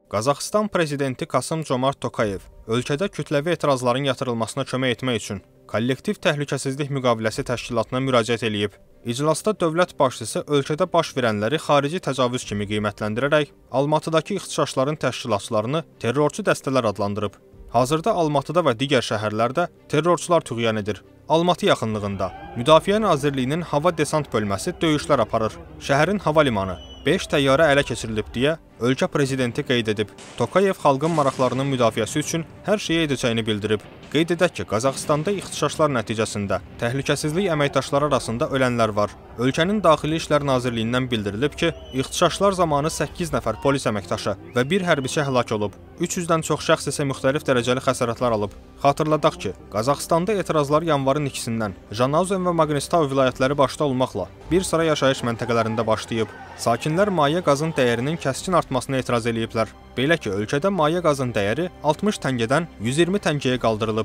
Qazaxıstan prezidenti Kasım-Jomart Tokayev ölkədə kütləvi etirazların yatırılmasına kömək etmək üçün kollektiv təhlükəsizlik müqaviləsi təşkilatına müraciət edib. İclasda dövlət başçısı ölkədə baş verənləri xarici təcavüz kimi qiymətləndirərək Almatıdakı ixtişaşların təşkilatçılarını terrorçu dəstələr adlandırıb. Hazırda Almatıda və digər şəhərlərdə terrorçular tüğyan edir. Almatı yaxınlığında Müdafiə Nazirliyinin hava desant bölməsi döyüşlər aparır. Şəhərin hava limanı 5 təyyarə ələ keçirilib deyə ölkə prezidenti qeyd edib. Tokayev xalqın maraqlarının müdafiəsi üçün hər şeyi edəcəyini bildirib. Qeyd edək ki, Qazaxıstanda ixtişaşlar nəticəsində təhlükəsizlik əməkdaşları arasında ölənlər var. Ölkənin Daxili İşlər Nazirliyindən bildirilib ki, ixtişaşlar zamanı 8 nəfər polis əməkdaşı və bir hərbiçi həlak olub. 300-dən çox şəxs isə müxtəlif dərəcəli xəsarətlər alıb. Xatırladaq ki, Qazaxıstanda etirazlar yanvarın 2-dən Janauzen və Maqnistau vilayətləri başda olmaqla bir sıra yaşayış məntəqələrində başlayıb. Sakinlər maye qazın dəyərinin kəskin artmasına etiraz ediblər. Belə ki, ölkədə maye qazın dəyəri 60 təngədən 120 təngəyə qaldırılıb.